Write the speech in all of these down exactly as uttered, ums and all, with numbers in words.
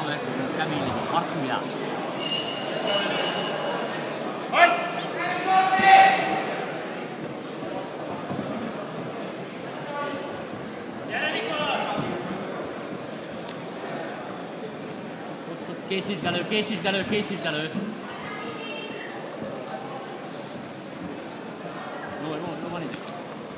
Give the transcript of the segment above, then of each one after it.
ecco, Camilli, Marcuia. Készvizsgálő, készvizsgálő, készvizsgálő. Jó, jó, jó, van idő.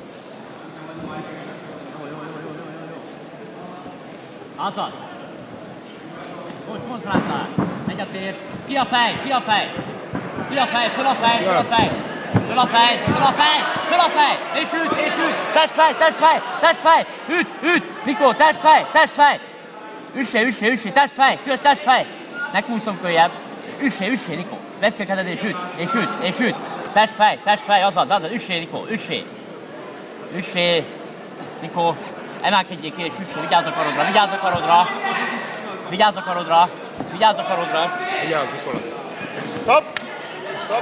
Jó, jó, jó, jó, jó, jó. Azad. Most kontráltál. Megy a tér. Ki a fej, ki a fej? Ki a fej, föl a fej, föl a fej. Föl a fej, föl a fej, föl a fej. És üt, és üt. Testfej, testfej, testfej. Üt, üt. Nikó, testfej, testfej. Üssé, üssé, üssé, testfej, köz, testfej. Ne kúszom kölyebb. Üssé, üssé, Nikó. Vedd ki a kezed és üt, és üt, és üt. Testfej, testfej, azad, azad. Üssé, Nikó, üssé. Üssé. Nikó, emelkedjél ki és üssé. Vigyázz a karodra, vigyázz a karodra. Vigyázz a karodra. Vigyázz a karodra. Vigyázz, Nikola. Stop! Stop!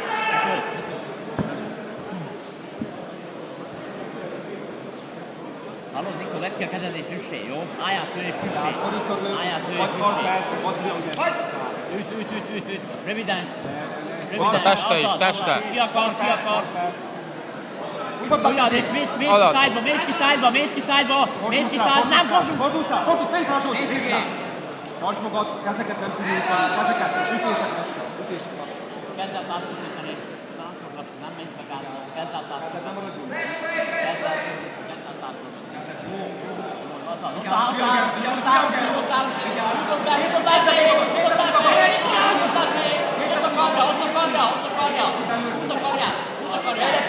Hallod, Nikó, vedd ki a kezed és üssé, jó? Álljál föl és üssé. Álljál föl és üssé. Üt, üt, üt, üt, üt. Röviden. Röviden. A teste is, teste. Ki akar, ki akar. Ugyan, és mész, mész ki szájba, mész ki szájba, mész ki szájba, mész ki szájba, nem fordulsz! Fordulsz rá, fordulsz, mész rá, Zsolt, Mész mész ki! rá! Tartsd magad, kezeket nem pirulítani, kezeket, és ütések lassan, ütések lassan. Kezd el tátosítani, tátosítani lassan, nem menj meg át, kezd el tátosítani. Kezet nem maradjunk. Kezd el, kezd el tátosítani. Kezet, jó, jó. Ott áll, ott áll, ott áll, ott áll, ott áll, ott áll, ott áll felé, ott áll felé, ott áll felé, ott a karja, ott a karja, ott a karja, ott a karját, ott a karját.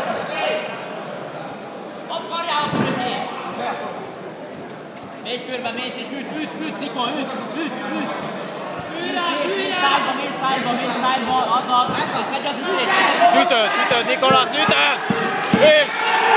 Ott karjával körülnél. Mész körbe, mész és üt, üt, üt, Nikó, üt, üt, üt. Mész, mész szájba, mész szájba, mész szájba, azad, és megy az ütés. Ütöd, ütöd, Nikola, ütöd! Épp!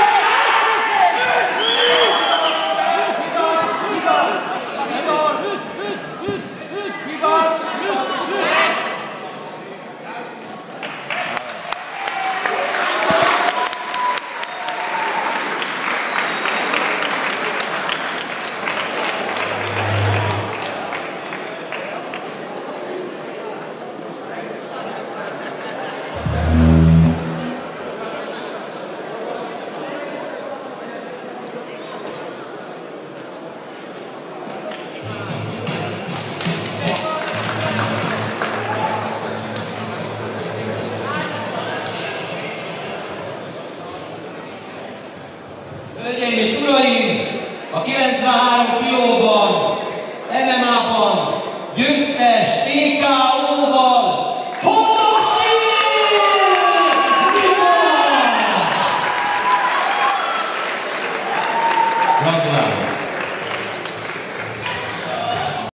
Hölgyeim és uraim, a kilencvenhárom kilóban, em em á-ban győztes té ká ó-val Homosi Nikolás! Gratulálok!